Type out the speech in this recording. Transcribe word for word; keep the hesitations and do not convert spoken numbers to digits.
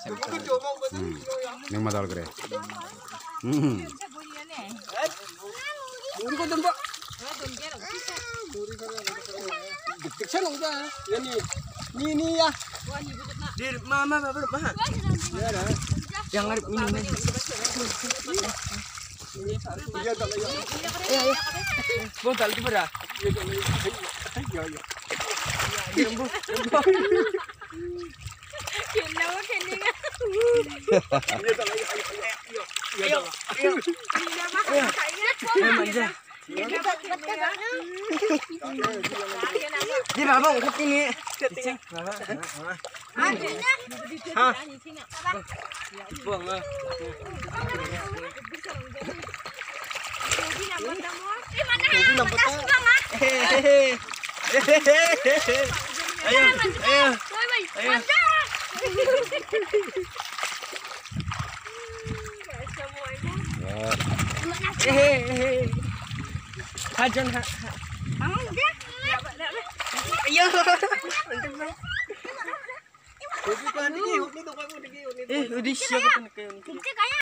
Hmm. Yang matal kere. Hmm. Muri ko dun po. Diktiksan lang ba? Yan ni. Ni ni ya. Dir mama mama mama. Ya dah. Yang ngarep ini. Iya tak layak. Ayo ayo. Bo dal tu pada. Ya ya. Ya bo. Kenapa keningan? Iya tak layak. Ayo. Ayo. Ayo. Ayo. Ayo manja. Di bawah ukut ini. Hah? Buang ah. Jadi nampak tak? Ayo, ayo, ayo. Hehehe. Hajan ha. Ayo. Eh, udah siap kan kayak